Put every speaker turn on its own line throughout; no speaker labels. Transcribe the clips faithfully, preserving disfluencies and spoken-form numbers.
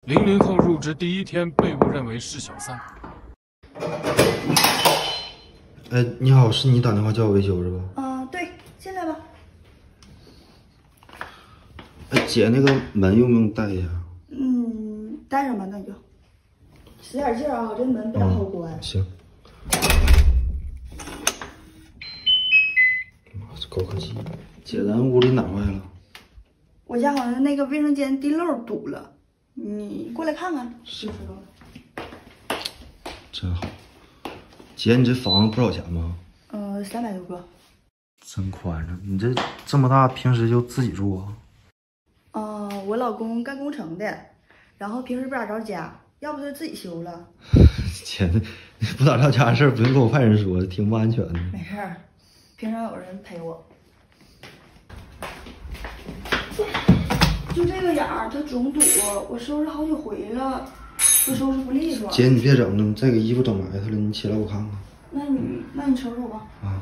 零零后入职第一天被误认为是小三。
哎，你好，是你打电话叫我维修是吧？
嗯、呃，对，进来吧。
哎，姐，那个门用不用带一下？
嗯，带上吧，那就使点劲啊，这门不大好关。
嗯、行。妈，这高科技！姐，咱屋里哪坏了？
我家好像那个卫生间地漏堵了，你过来看看就知道了。
真好。姐，你这房子不少钱吗？
呃，三百多个。
真宽敞，你这这么大，平时就自己住啊？
哦、呃，我老公干工程的，然后平时不咋着家，要不就自己修了。
姐，不咋着家事儿不用跟我外人说，挺不安全的。
没事儿，平常有人陪我。就这个眼儿，它总堵，我收拾好几回了，都收拾不利索。
姐，你别整了，你再给衣服整埋汰了，你起来我看看。
那你那你瞅瞅吧。
啊。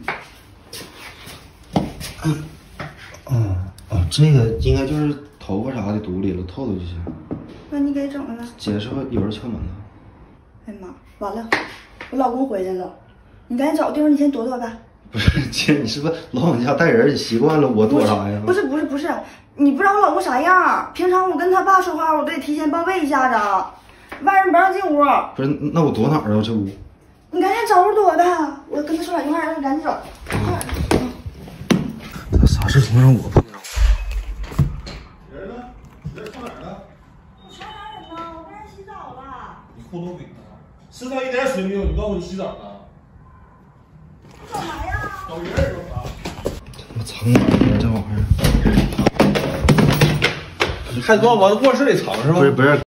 嗯。哦哦，这个应该就是头发啥的堵里了，透透就行。
那你给整了。
姐，是不是有人敲门了？
哎呀妈，完了，我老公回来了，你赶紧找个地方，你先躲躲吧。
不是姐，你是不是老往家带人，你习惯了我躲啥呀？
不是不是不是，你不知道我老公啥样，平常我跟他爸说话，我都得提前报备一下子，外人不让进屋。
不是，那我躲哪儿啊？这屋？
你赶紧找屋躲呗，我跟他说两句话，让他赶紧走。快点。
他啥事总让我碰着？
人呢？人上哪儿了？
我啥啥人呢？我跟人洗澡了。
你糊弄鬼呢？身上一点水没有，你告诉我你洗澡呢？
干嘛呀？
找人儿干啥？
这他妈藏哪儿呢？这玩意儿？
你还往往卧室里藏是吧？
不是不是。